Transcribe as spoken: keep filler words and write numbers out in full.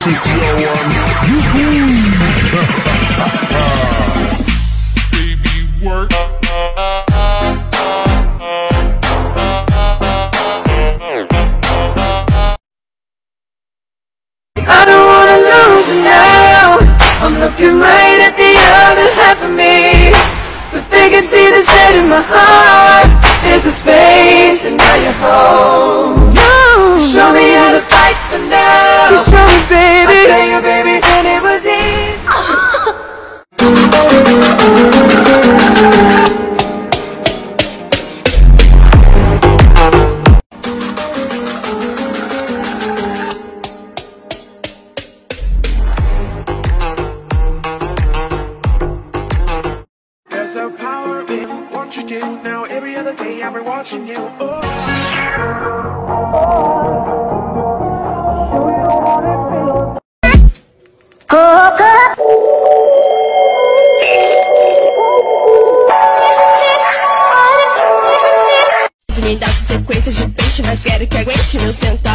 with your one. Baby, work. I don't wanna lose you now. I'm looking right at the other half of me, but they can see the state in my heart. There's a space and now you're home. No. Show me how to fight for now. You show me, baby. I tell you, baby, then it was easy. There's a power in what you do. Now every other day I've been watching you. Oh. Me dá sequência de peixe, mas quero que aguente meu sentado.